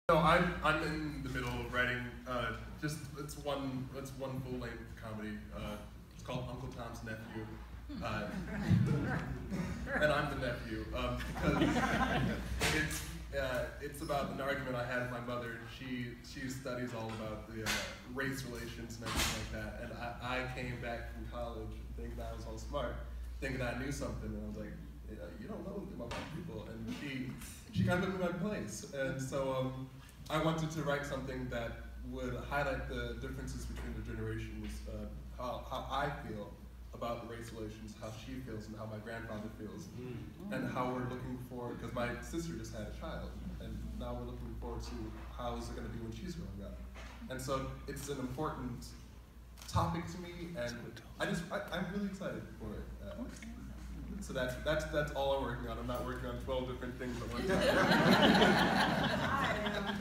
No, I'm in the middle of writing. It's one full length comedy. It's called Uncle Tom's Nephew, and I'm the nephew because it's about an argument I had with my mother. She studies all about the race relations and everything like that, and I came back from college thinking I was all smart, thinking I knew something, and I was like, you don't know anything about black people, and she kind of put me in my place, and so I wanted to write something that would highlight the differences between the generations, how I feel about the race relations, how she feels and how my grandfather feels, and how we're looking forward, because my sister just had a child, and now we're looking forward to how is it going to be when she's growing up. And so it's an important topic to me, and I'm really excited for it. So that's all I'm working on. I'm not working on 12 different things at one time.